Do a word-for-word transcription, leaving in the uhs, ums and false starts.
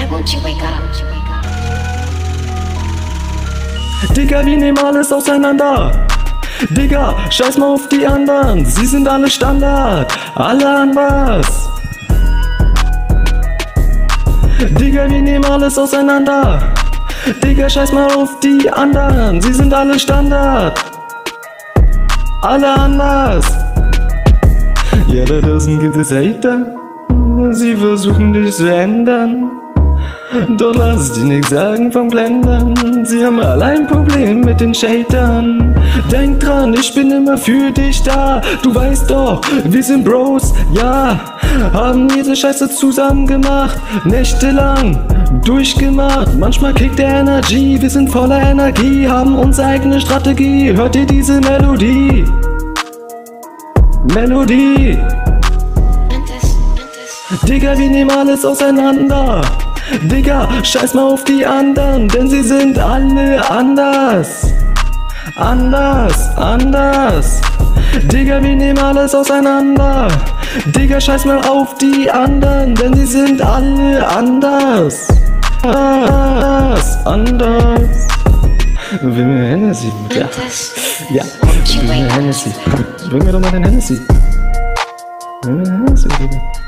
won't you wake up? Digga, wir nehmen alles auseinander. Digga, scheiß mal auf die anderen. Sie sind alle Standard, alle anders. Digga, wir nehmen alles auseinander. Digga, scheiß mal auf die anderen. Sie sind alle Standard, alle anders. Ja, da draußen gibt es Hater. Sie versuchen dich zu ändern. Doch lass dich nichts sagen vom Blendern. Sie haben alle ein Problem mit den Shadern. Denk dran, ich bin immer für dich da. Du weißt doch, wir sind Bros, ja. Haben jede Scheiße zusammen gemacht, nächtelang durchgemacht. Manchmal kickt der Energy, wir sind voller Energie, haben unsere eigene Strategie. Hört ihr diese Melodie? Melodie. Digga, wir nehmen alles auseinander. Digga, scheiß mal auf die anderen, denn sie sind alle anders. Anders, anders. Digga, wir nehmen alles auseinander. Digga, scheiß mal auf die anderen, denn sie sind alle anders. Anders, anders. Will mir Hennessy, ja. Ja, will mir Hennessy. Bring mir doch mal den Hennessy. Bring mir Hennessy, bitte.